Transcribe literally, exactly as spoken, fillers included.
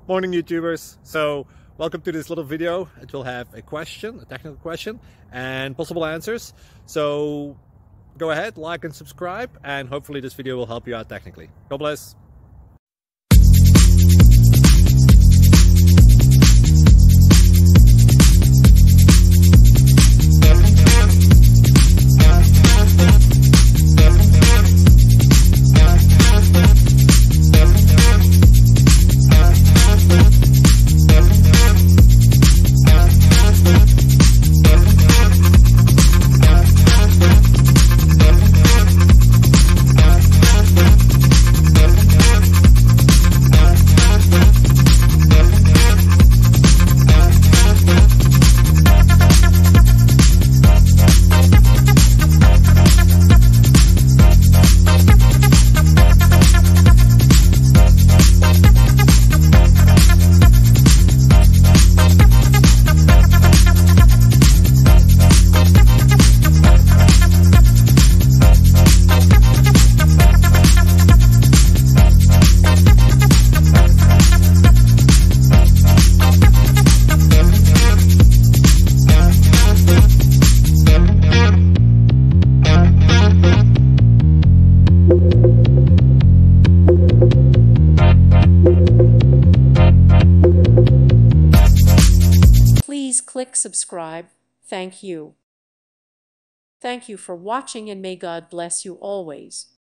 Morning YouTubers. So welcome to this little video. It will have a question, a technical question, and possible answers. So go ahead, like and subscribe, and hopefully this video will help you out technically. God bless. Please click subscribe. Thank you. Thank you for watching, and may God bless you always.